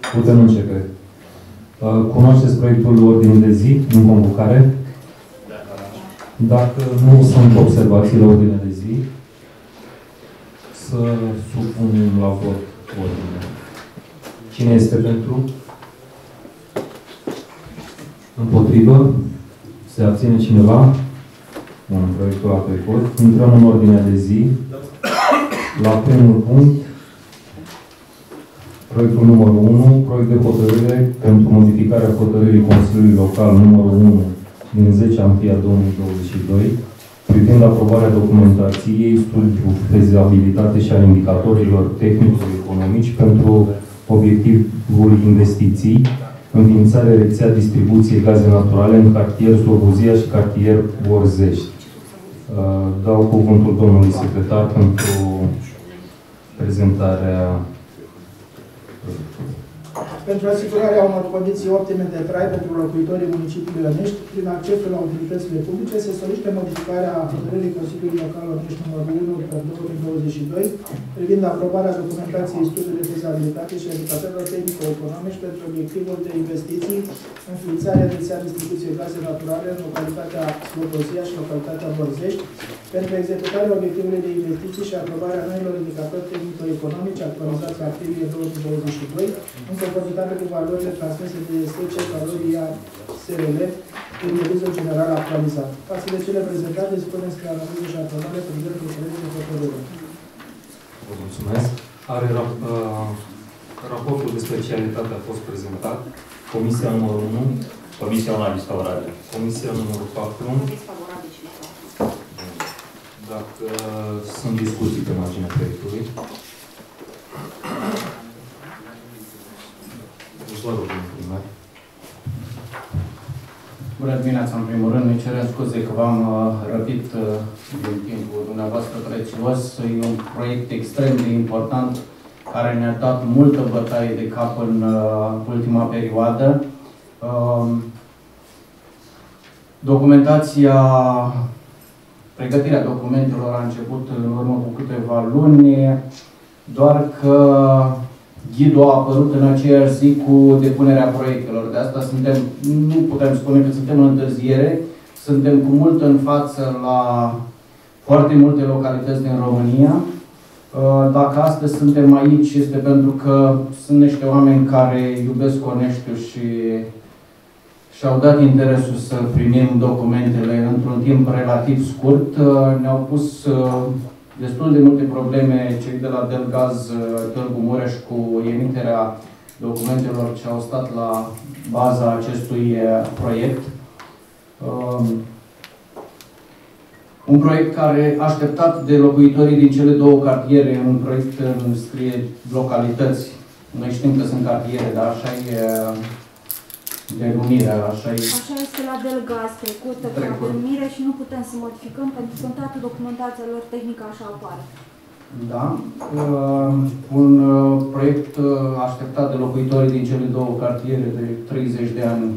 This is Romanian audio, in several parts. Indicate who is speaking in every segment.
Speaker 1: Putem începe. Cunoașteți proiectul ordinii de zi în convocare? Dacă nu sunt observații la ordinea de zi, să supunem la vot ordinea. Cine este pentru? Împotrivă? Se abține cineva? Bun, proiectul a trecut. Intrăm în ordinea de zi. La primul punct, proiectul numărul 1, proiect de hotărâre pentru modificarea hotărârii Consiliului Local numărul 1 din 10 aprilie 2022, privind aprobarea documentației, studiul fezabilitate și a indicatorilor tehnico-economici pentru obiectivul investiții, înființarea rețea distribuției gaze naturale în cartier Slobozia și cartier Borzești. Dau cuvântul domnului secretar pentru prezentarea.
Speaker 2: Pentru asigurarea unor condiții optime de trai pentru locuitorii municipiului Onești, prin accesul la utilitățile publice, se solicită modificarea hotărârii Consiliului Local Onești numărul 1 pe 2022, privind aprobarea documentației studiului de fezabilitate și indicatorilor tehnico-economici pentru obiectivul de investiții, înființarea rețea distribuției gaze naturale în localitatea Slobozia și localitatea Borzești, pentru executarea obiectivului de investiții și aprobarea noilor indicatori tehnico-economici actualizați la aprilie 2022, în conformitate cu valorile transmise de SC Valoria SRL prin devizul general actualizat. Față de cele prezentate, dispunem spre analiză și aprobare prin dreptul colegii de hotărâre.
Speaker 1: Vă mulțumesc. Raportul de specialitate a fost prezentat. Comisia numărul 1.
Speaker 3: Comisia un aviz favorabil.
Speaker 1: Comisia numărul 4. Dacă sunt discuții pe marginea proiectului. Vă rog, primar.
Speaker 4: Bună dimineața, în primul rând. Ne cerem scuze că v-am răpit din timpul dumneavoastră prețios. E un proiect extrem de important care ne-a dat multă bătaie de cap în ultima perioadă. Documentația, pregătirea documentelor a început în urmă cu câteva luni, doar că ghidul a apărut în aceeași zi cu depunerea proiectelor. De asta nu putem spune că suntem în întârziere, suntem cu mult în față la foarte multe localități din România. Dacă astăzi suntem aici, este pentru că sunt niște oameni care iubesc Oneștiul și-au dat interesul să primim documentele într-un timp relativ scurt. Ne-au pus destul de multe probleme cei de la Delgaz Târgu Mureș cu emiterea documentelor ce au stat la baza acestui proiect. Un proiect care, așteptat de locuitorii din cele două cartiere, un proiect scrie localități. Noi știm că sunt cartiere, dar așa e denumirea, așa e. Așa
Speaker 5: este la Delgaz, trecută ca denumire și nu putem să modificăm pentru că în toată documentația lor tehnică așa apare.
Speaker 4: Da. Un proiect așteptat de locuitorii din cele două cartiere de 30 de ani.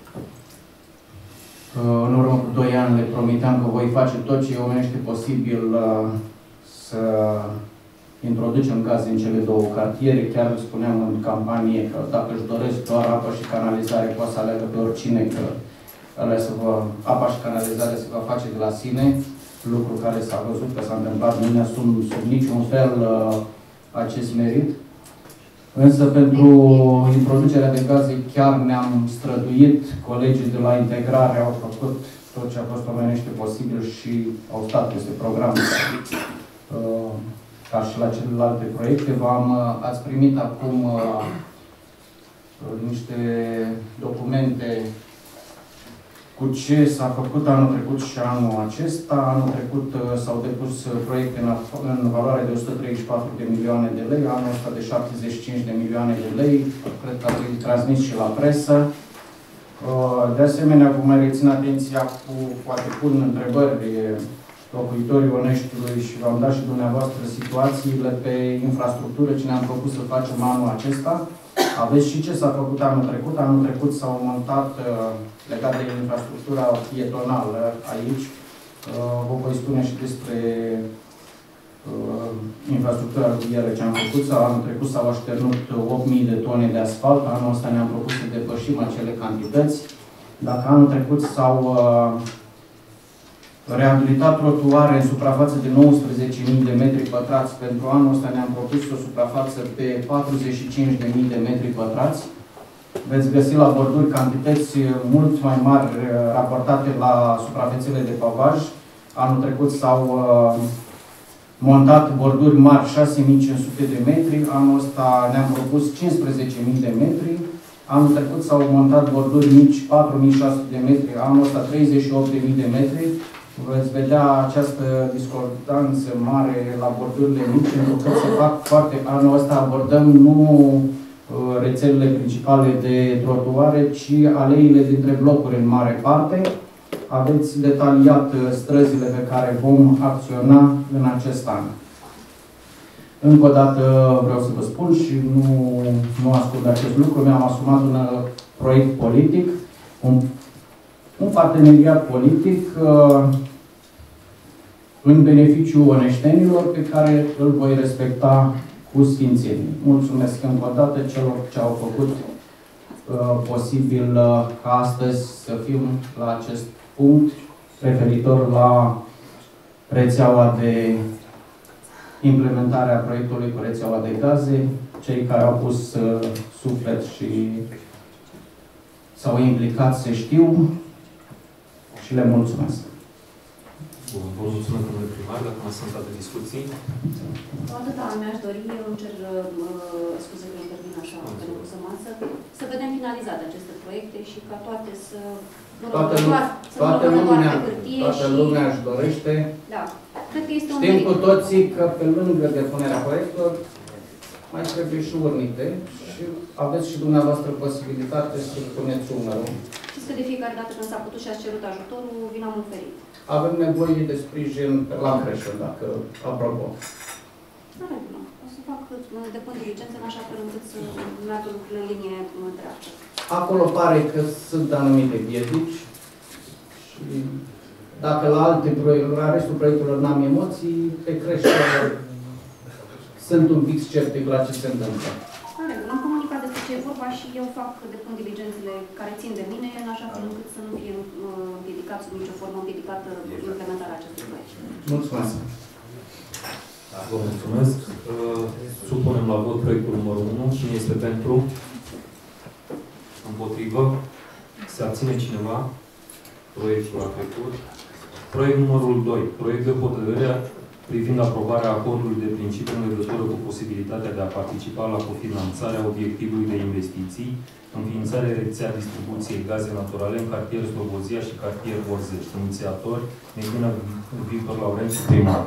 Speaker 4: În urmă cu 2 ani le promiteam că voi face tot ce omenește posibil să introducem gaze în cele două cartiere. Chiar spuneam în campanie că dacă își doresc doar apă și canalizare, poate să aleagă pe oricine, că apa și canalizarea se va face de la sine, lucru care s-a văzut că s-a întâmplat, nu ne asum sub niciun fel acest merit. Însă pentru introducerea de gaze chiar ne-am străduit, colegii de la integrare au făcut tot ce a fost omenește posibil și au stat peste program. Ca și la celelalte proiecte, ați primit acum niște documente cu ce s-a făcut anul trecut și anul acesta. Anul trecut s-au depus proiecte în valoare de 134 de milioane de lei, anul ăsta de 75 de milioane de lei. Cred că ați transmis și la presă. De asemenea, vă mai rețin atenția cu, poate pun întrebări locuitorii Oneștiului și v-am dat și dumneavoastră situațiile pe infrastructură, ce ne-am propus să facem anul acesta. Aveți și ce s-a făcut anul trecut. Anul trecut s-au montat, legat de infrastructura pietonală aici, vă voi spune și despre infrastructura rutieră ce am făcut. Anul trecut s-au așternut 8.000 de tone de asfalt, anul ăsta ne-am propus să depășim acele cantități. Dacă anul trecut s-au reabilitat trotuare în suprafață de 19.000 de metri pătrați, pentru anul ăsta ne-am propus o suprafață pe 45.000 de metri pătrați. Veți găsi la borduri cantități mult mai mari raportate la suprafețele de pavaj. Anul trecut s-au montat borduri mari 6.500 de metri, anul ăsta ne-am propus 15.000 de metri. Anul trecut s-au montat borduri mici 4.600 de metri, anul ăsta 38.000 de metri. Veți vedea această discordanță mare la bordurile mici, pentru că se fac foarte... Anul ăsta abordăm nu rețelele principale de trotuare, ci aleile dintre blocuri în mare parte. Aveți detaliat străzile pe care vom acționa în acest an. Încă o dată vreau să vă spun și nu ascund acest lucru, mi-am asumat un proiect politic, un parteneriat politic în beneficiul oneștenilor pe care îl voi respecta cu sfințenie. Mulțumesc încă o dată celor ce au făcut posibil ca astăzi să fim la acest punct referitor la rețeaua de implementare a proiectului cu rețeaua de gaze, cei care au pus suflet și s-au implicat se știu și le mulțumesc.
Speaker 1: Bun, vă mulțumesc, domnule primar. Dacă mai sunt alte discuții?
Speaker 6: Atâta mi-aș dori, eu îmi cer scuze că intervin așa pe lăsă masă, să vedem finalizate aceste proiecte și ca toate să...
Speaker 4: Toată lumea își dorește.
Speaker 6: Da. Cred că este un
Speaker 4: Știm cu toții că pe lângă depunerea proiectelor mai trebuie și urnite și aveți și dumneavoastră posibilitate să puneți umărul.
Speaker 6: Știți că de fiecare dată când s-a putut și ați cerut ajutorul, vin am oferit.
Speaker 4: Avem nevoie de sprijin la creșă, dacă apropo.
Speaker 6: O să fac depun diligență în așa fel încât să meargă lucrurile în linie dreaptă.
Speaker 4: Acolo pare că sunt anumite piedici și dacă la restul proiectelor n-am emoții, pe creșă sunt un pic sceptic la ce se întâmplă.
Speaker 6: Am comunicat despre ce e vorba și eu fac depun diligențele care țin de mine, în așa fel încât să nu fie împiedicat sub nicio formă împiedicată implementarea acestui proiect.
Speaker 4: Mulțumesc!
Speaker 1: Vă mulțumesc. Supunem la vot proiectul numărul 1. Cine este pentru? Împotrivă? Se abține cineva? Proiectul a trecut. Proiect numărul 2. Proiect de hotărâre privind aprobarea acordului de principiu în legătură cu posibilitatea de a participa la cofinanțarea obiectivului de investiții, înființarea rețea distribuției gaze naturale în cartier Slobozia și cartier Borzești. Inițiatori, Neghina Victor Laurențiu, primar.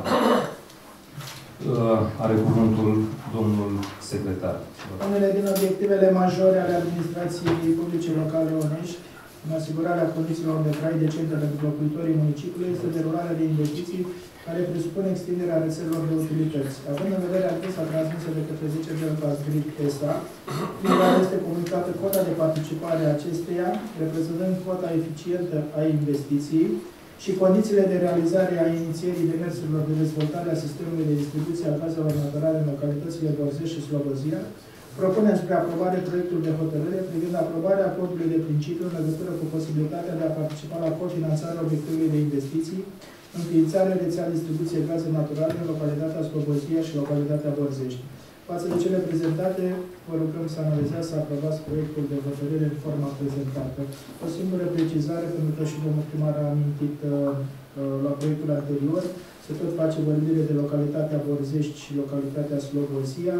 Speaker 1: Are cuvântul domnul secretar.
Speaker 2: Unele din obiectivele majore ale administrației publice locale Onești, în asigurarea condițiilor de trai decente pentru locuitorii municipiului, este derularea de investiții care presupune extinderea rețelelor de utilități. Având în vedere adresa transmisă de către 10 Deltas Grid ESA, prin care este comunicată cota de participare a acesteia, reprezentând cota eficientă a investiției, și condițiile de realizare a inițierii demersurilor de dezvoltare a sistemului de distribuție a gazelor naturale în localitățile Borzești și Slobozia, propunem spre aprobare proiectul de hotărâre privind aprobarea acordului de principiu în legătură cu posibilitatea de a participa la cofinanțarea obiectivului de investiții, înființarea rețea distribuție gaze naturale în localitatea Slobozia și localitatea Borzești. Față de cele prezentate, vă rugăm să analizați, să aprobați proiectul de hotărâre în forma prezentată. O singură precizare, pentru că și domnul primar a amintit la proiectul anterior, se tot face vorbire de localitatea Borzești și localitatea Slobozia.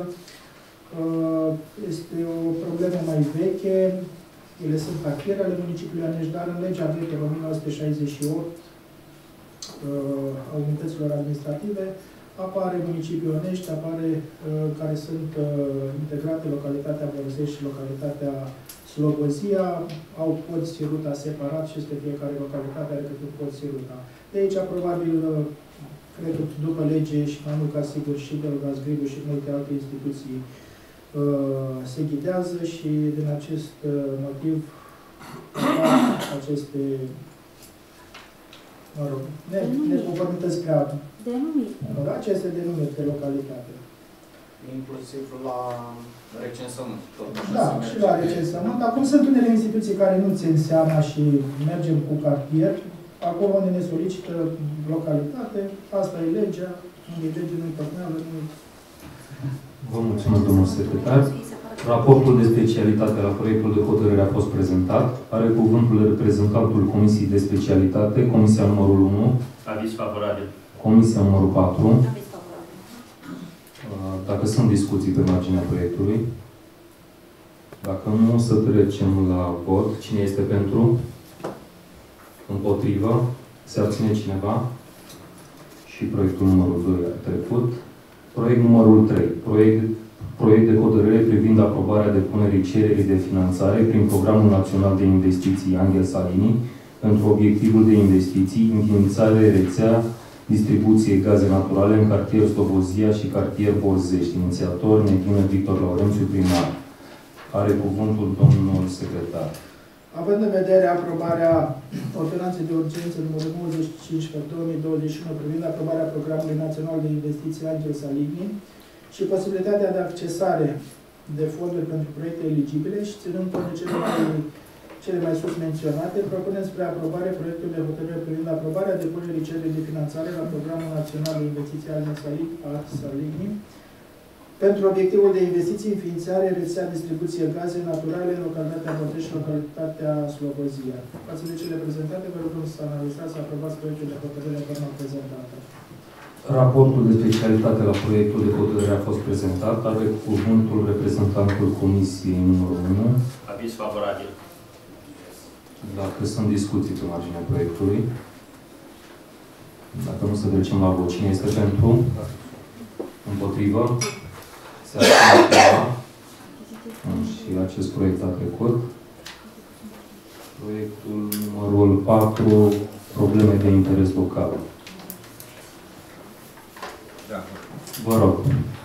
Speaker 2: Este o problemă mai veche, ele sunt cartiere ale municipiului Onești, dar în legea veche 1968 a unităților administrative, apare municipiul Onești, apare care sunt integrate localitatea Borzești și localitatea Slobozia, au podți ruta separat și este fiecare localitate are câte un podți ruta. De aici, probabil, cred că după lege și mai mult ca sigur și Delgas Gribu și multe alte instituții se ghidează și din acest motiv aceste neconformități prea
Speaker 5: Denumiri.
Speaker 2: La aceste denumiri de localitate.
Speaker 4: Inclusiv la recensământ. Tot așa
Speaker 2: Da,
Speaker 4: se merge.
Speaker 2: și la recensământ. Acum sunt unele instituții care nu țin seama și mergem cu cartier. Acolo unde ne solicită localitate, asta e legea, unde e lege, nu-i păcneală, nu.
Speaker 1: Vă mulțumesc, domnul secretar. Raportul de specialitate la proiectul de hotărâre a fost prezentat. Are cuvântul reprezentantul Comisiei de Specialitate, Comisia numărul 1,
Speaker 3: Aviz favorabil.
Speaker 1: Comisia numărul 4.
Speaker 6: Aviz favorabil.
Speaker 1: Dacă sunt discuții pe marginea proiectului. Dacă nu, să trecem la vot. Cine este pentru? Împotrivă? Se abține cineva? Și proiectul numărul 2 a trecut. Proiect numărul 3. Proiect de hotărâre privind aprobarea depunerii cererii de finanțare prin Programul Național de Investiții Angel Salini pentru obiectivul de investiții, înființare rețea, distribuție gaze naturale în cartier Slobozia și cartier Borzești. Inițiator Neghină Victor Laurențiu, primar. Are cuvântul domnul secretar.
Speaker 2: Având în vedere aprobarea ordonanței de urgență numărul 95 pe 2021 privind aprobarea Programului Național de Investiții Angel Salini și posibilitatea de accesare de fonduri pentru proiecte eligibile și ținând cont de cele mai sus menționate, propunem spre aprobare proiectul de hotărâre privind aprobarea depunerii cererii de finanțare la Programul Național de Investiții Angel Salini pentru obiectivul de investiții, înființare, rețea, distribuție gaze naturale în localitatea Bordești și localitatea Slobozia. Față de cele prezentate, vă rugăm să analizați, să aprobați proiectul de hotărâre în forma prezentată.
Speaker 1: Raportul de specialitate la proiectul de hotărâre a fost prezentat. Are cuvântul reprezentantul Comisiei numărul 1.
Speaker 3: Aviz favorabil.
Speaker 1: Dacă sunt discuții pe marginea proiectului. Dacă nu, să trecem la vot. Cine este pentru? Împotrivă? Se abține cineva? Și acest proiect a trecut. Proiectul numărul 4, probleme de interes local.
Speaker 7: Da.
Speaker 1: Vă rog.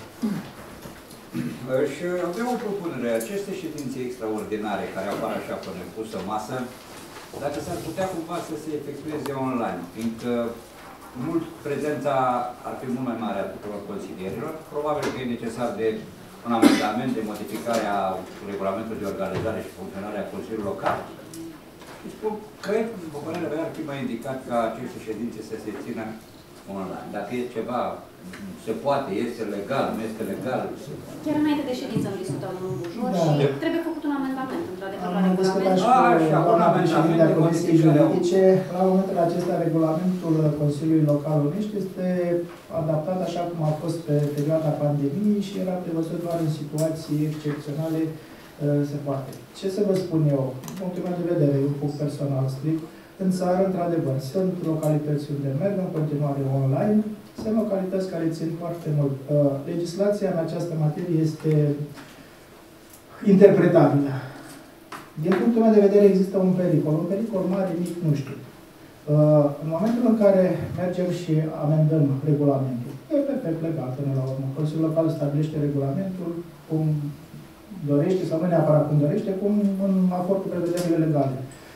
Speaker 7: Și avem o propunere. Aceste ședințe extraordinare care apar așa pe nepusă masă, dacă s-ar putea cumva să se efectueze online, fiindcă prezența ar fi mult mai mare a tuturor consilierilor, probabil că e necesar de un amendament de modificare a regulamentului de organizare și funcționare a Consiliului Local. Și spun, cred, după părerea mea, ar fi mai indicat ca aceste ședințe să se țină online. Dacă e ceva, se poate, este legal, nu este legal.
Speaker 6: Chiar înainte de ședință am discutat cu Bujor
Speaker 2: Da.
Speaker 6: și trebuie făcut un amendament, într-adevăr, la
Speaker 2: Am discutat și
Speaker 6: regulament.
Speaker 2: cu doamna președinte a Comisiei Juridice. La momentul acesta, regulamentul Consiliului Local Unești este adaptat așa cum a fost pe perioada pandemiei și era prevăzut doar în situații excepționale se poate. Ce să vă spun eu? Din punctul meu de vedere, un punct personal strict, în țară, într-adevăr, sunt localități unde merg în continuare online, sunt localități care țin foarte mult. Legislația în această materie este interpretabilă. Din punctul meu de vedere există un pericol mare, mic, nu știu. În momentul în care mergem și amendăm regulamentul, e perfect legal până la urmă. Consiliul Local stabilește regulamentul cum dorește, sau nu neapărat cum dorește, cum în acord cu prevederile legale.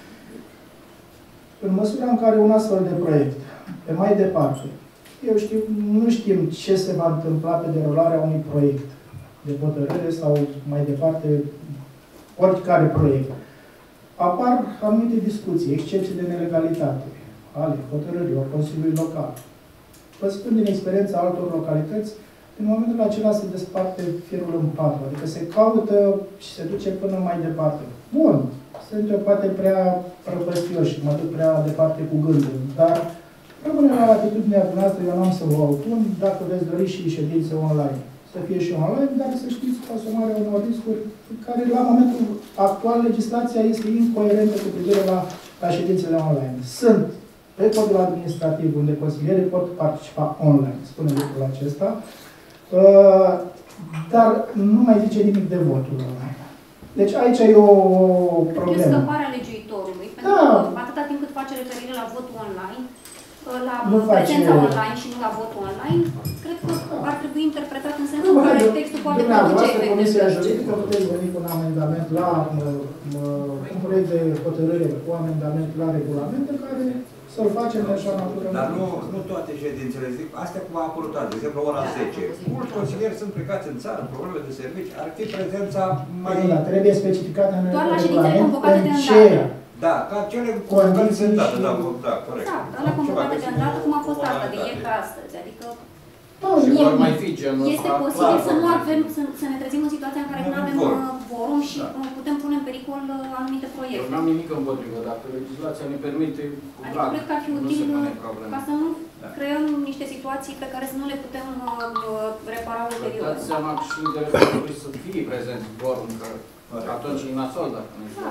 Speaker 2: În măsura în care un astfel de proiect, pe mai departe, nu știm ce se va întâmpla pe derularea unui proiect de hotărâre sau mai departe, oricare proiect. Apar anumite discuții, excepții de nelegalitate ale hotărârilor Consiliului Local. Vă spun din experiența altor localități, în momentul acela se desparte firul în patru, adică se caută și se duce până mai departe. Bun, sunt eu poate prea prăpăstios și mă duc prea departe cu gândul, dar rămâne la atitudinea dumneavoastră, eu n-am să vă opun, dacă veți dori și ședințe online. Să fie și online, dar să știți cu asumarea unor riscuri care la momentul actual legislația este incoerentă cu privire la ședințele online. Sunt pe codul administrativ unde consilierii pot participa online, spune lucrul acesta, dar nu mai zice nimic de votul online. Deci aici e o problemă.
Speaker 6: E scăparea legiuitorului, pentru că atâta timp cât face referire la votul online, la prezența online și nu la votul online, cred că ar trebui interpretat în sensul în care textul poate produce efecte.
Speaker 2: Comisia Juridică puteți veni cu un amendament la un proiect de hotărâre cu amendament la regulament în care să-l facem de așa natură.
Speaker 7: Dar nu toate ședințele, zic, astea cum a apărut azi, de exemplu, ora 10. Mulți consilieri sunt plecați în țară, probleme de servicii, ar fi prezența mai...
Speaker 2: Da, trebuie specificată în
Speaker 6: doar la ședințele convocate de
Speaker 2: ce...
Speaker 6: îndată.
Speaker 7: Da, ca cele convocate de îndată, da, corect.
Speaker 6: Da, la convocate de îndată, cum a fost asta, de ieri ca astăzi, adică...
Speaker 4: Și vor mai fi genul
Speaker 6: este posibil să nu avem, să ne trezim în situația în care nu avem forum și putem pune în pericol anumite proiecte.
Speaker 4: Nu am nimic împotrivă, dacă legislația ne permite, cu
Speaker 6: Adică
Speaker 4: drag,
Speaker 6: cred că ar fi
Speaker 4: nu
Speaker 6: util
Speaker 4: se pune problemă.
Speaker 6: ca să nu creăm niște situații pe care să nu le putem repara ulterior.
Speaker 4: Dați seama că și interesul trebuie să fie prezent forum, că atunci e nasol dacă nu știu.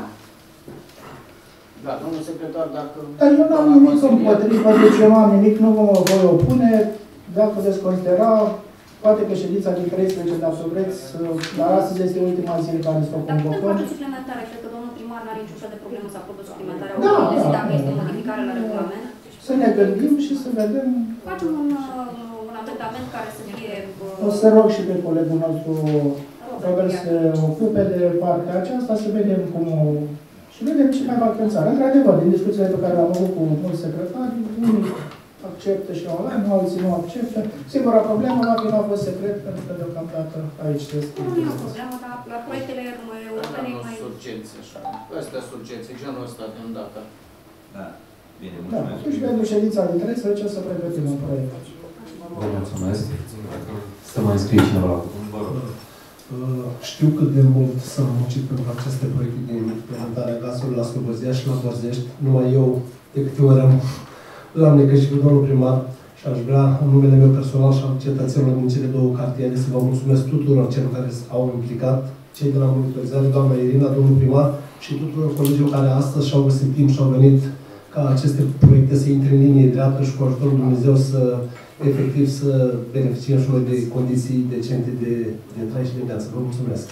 Speaker 4: Da, domnul secretar, dacă...
Speaker 2: Dar eu nu am nimic împotrivă, deci eu nu am nimic, nu vă voi opune. Dacă veți considera, poate că ședința din 13, dacă vreți, dar astăzi este ultima zi în care să o convocăm.
Speaker 6: Dar putem face suplimentare, cred că domnul primar n-are niciun fel de problemă să aprobă suplimentarea
Speaker 2: Da,
Speaker 6: dacă este modificare la regulament.
Speaker 2: Să ne gândim și să vedem.
Speaker 6: Facem un amendament care să fie...
Speaker 2: O să rog și pe colegul nostru Robert să ocupe de partea aceasta, să vedem cum o... Și vedem ce mai fac în țară. Într-adevăr, din discuțiile pe care le-am avut cu mulți secretari, unii acceptă și online, alții nu acceptă. Singura problemă va fi nu a fost secret, pentru că deocamdată aici este.
Speaker 6: Nu e o problemă, dar la proiectele europene e mai...
Speaker 4: Surgențe, așa. Astea surgențe, genul ăsta de îndată.
Speaker 7: Da, bine,
Speaker 2: Da,
Speaker 7: mulțumesc.
Speaker 2: atunci pentru ședința din 13 să pregătim un proiect.
Speaker 1: Vă mulțumesc. Să mai scrie cineva la cuvânt.
Speaker 8: Știu cât de mult s-a muncit pentru aceste proiecte de implementare a gazului la Slobozia și la Borzești. Numai eu, de câte ori l-am negăsit cu domnul primar și aș vrea, în numele meu personal și al cetățenilor din cele două cartiere, să vă mulțumesc tuturor celor care au implicat, cei de la monitorizare, doamna Irina, domnul primar și tuturor colegilor care astăzi și-au găsit timp și au venit ca aceste proiecte să intre în linie dreaptă și cu ajutorul Dumnezeu să efectiv să beneficiem și noi de condiții decente de trai și de viață. Vă mulțumesc!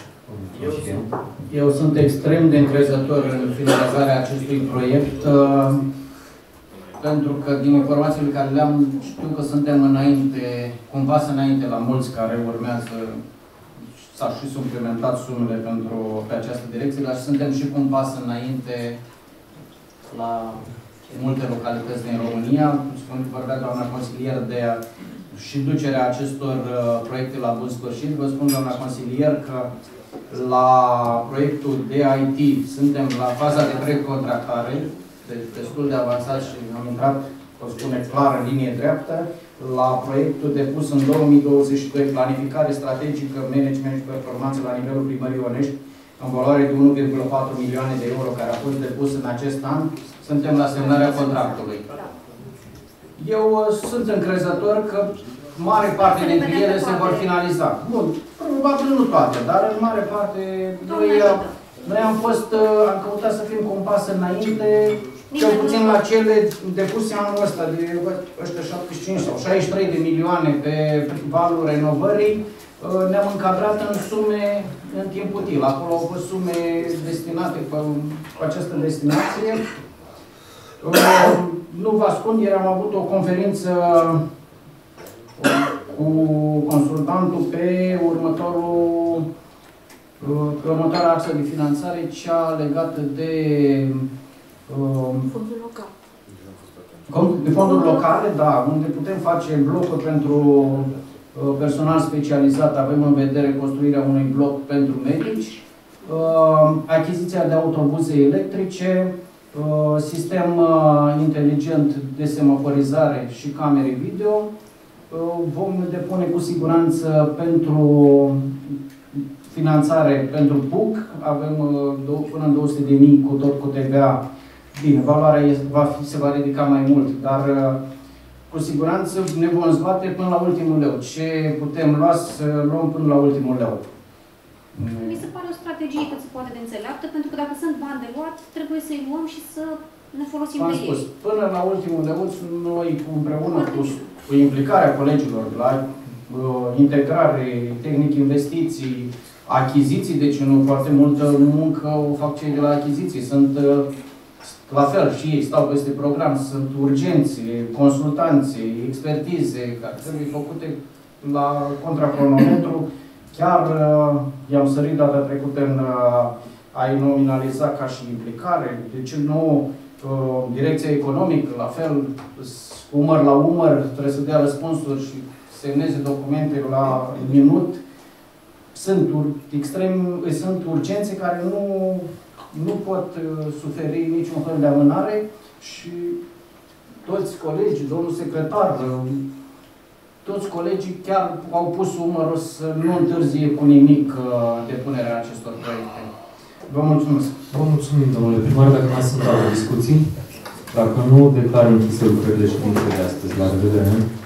Speaker 4: Eu sunt extrem de încrezător în finalizarea acestui proiect, pentru că din informațiile care le-am, știu că suntem înainte, cu un pas înainte la mulți care urmează, s-au și suplimentat sumele pe această direcție, dar suntem și cu un pas înainte la multe localități din România. Vorbea doamna consilier de și ducerea acestor proiecte la bun sfârșit. Vă spun, doamna consilier, că la proiectul de IT suntem la faza de precontractare, deci destul de avansat și am intrat, o spune clar, în linie dreaptă. La proiectul depus în 2022, planificare strategică, management și performanță la nivelul primării Onești, în valoare de 1,4 milioane de euro, care a fost depus în acest an, suntem la semnarea contractului. Eu sunt încrezător că mare parte dintre ele se vor finaliza. Bun, probabil nu toate, dar în mare parte noi am căutat să fim cu un pas înainte, cel puțin la cele depuse anul ăsta de ăștia 75 sau 63 de milioane pe valul renovării. Ne-am încadrat în sume în timp util. Acolo au fost sume destinate cu această destinație. Nu vă ascund, ieri am avut o conferință cu consultantul pe următoarea axă de finanțare, cea legată de
Speaker 5: Fondul local.
Speaker 4: De fonduri locale, da, unde putem face blocuri pentru personal specializat. Avem în vedere construirea unui bloc pentru medici, achiziția de autobuze electrice, sistem inteligent de semaforizare și camere video. Vom depune cu siguranță pentru finanțare pentru PUC. Avem până în 200.000 cu tot cu TVA. Bine, valoarea se va ridica mai mult, dar cu siguranță ne vom zbate până la ultimul leu. Ce putem lua, să luăm până la ultimul leu.
Speaker 6: Mi se pare o strategie cât se poate de înțeleaptă, pentru că dacă sunt bani de luat, trebuie să-i luăm și să ne folosim de ei.
Speaker 4: Până la ultimul leu, noi împreună cu implicarea colegilor la integrare, tehnic, investiții, achiziții, deci nu foarte multă muncă o fac cei de la achiziții. Sunt la fel și ei stau peste program, sunt urgențe, consultanțe, expertize care trebuie făcute la contracronometru. Chiar i-am sărit data trecută în a-i nominaliza ca și implicare. Deci nu Direcția economică, la fel, umăr la umăr, trebuie să dea răspunsuri și semneze documente la minut. Sunt urgențe care nu pot suferi niciun fel de amânare și toți colegii, domnul secretar, toți colegii chiar au pus umărul să nu întârzie cu nimic depunerea acestor proiecte. Vă mulțumesc.
Speaker 1: Vă mulțumim, domnule primar. Dacă mai sunt alte discuții, dacă nu, declar închisă lucrările ședinței de astăzi. La revedere!